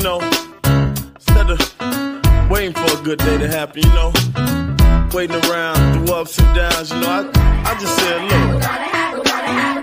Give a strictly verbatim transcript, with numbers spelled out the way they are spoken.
know, instead of waiting for a good day to happen, you know, waiting around through ups and downs, you know, I, I just said, look.